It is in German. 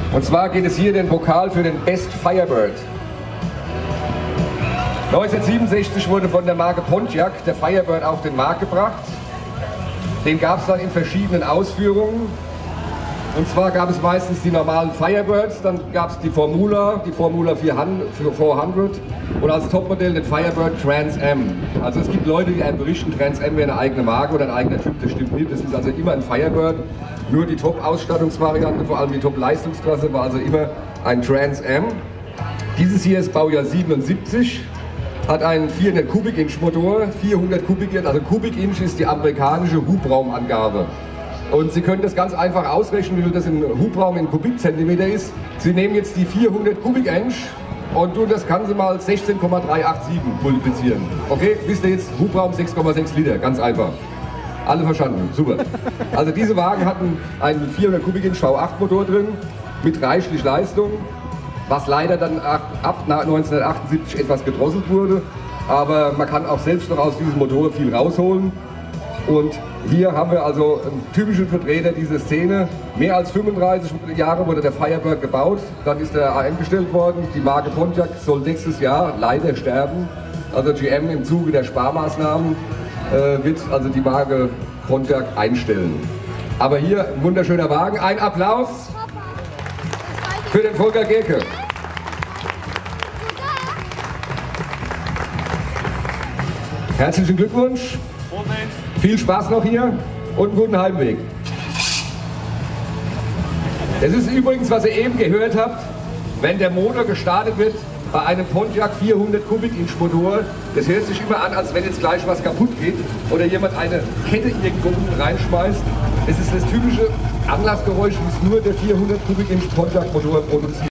Und zwar geht es hier den Pokal für den Best Firebird. 1967 wurde von der Marke Pontiac der Firebird auf den Markt gebracht. Den gab es dann in verschiedenen Ausführungen. Und zwar gab es meistens die normalen Firebirds, dann gab es die Formula 400 und als Topmodell den Firebird Trans Am. Also es gibt Leute, die einem berichten, Trans Am wäre eine eigene Marke oder ein eigener Typ, das stimmt nicht. Das ist also immer ein Firebird, nur die Top-Ausstattungsvariante, vor allem die Top-Leistungsklasse war also immer ein Trans Am. Dieses hier ist Baujahr 77. Hat einen 400 Kubik-Inch Motor, 400 Kubik-Inch, also Kubik-Inch ist die amerikanische Hubraumangabe. Und Sie können das ganz einfach ausrechnen, wie viel das im Hubraum in Kubikzentimeter ist. Sie nehmen jetzt die 400 Kubik-Inch und tun das Ganze mal 16,387 multiplizieren. Okay, wisst ihr jetzt, Hubraum 6,6 Liter, ganz einfach. Alle verstanden, super. Also diese Wagen hatten einen 400 Kubik-Inch V8 Motor drin, mit reichlich Leistung. Was leider dann ab 1978 etwas gedrosselt wurde. Aber man kann auch selbst noch aus diesem Motor viel rausholen. Und hier haben wir also einen typischen Vertreter dieser Szene. Mehr als 35 Jahre wurde der Firebird gebaut, dann ist der AM gestellt worden. Die Marke Pontiac soll nächstes Jahr leider sterben. Also GM im Zuge der Sparmaßnahmen wird also die Marke Pontiac einstellen. Aber hier ein wunderschöner Wagen. Ein Applaus für den Volker Gerke. Herzlichen Glückwunsch, viel Spaß noch hier und einen guten Heimweg. Es ist übrigens, was ihr eben gehört habt, wenn der Motor gestartet wird bei einem Pontiac 400 Kubik-Inch Motor, das hört sich immer an, als wenn jetzt gleich was kaputt geht oder jemand eine Kette irgendwo unten reinschmeißt. Es ist das typische Anlassgeräusch, wie es nur der 400 Kubik-Inch Pontiac Motor produziert.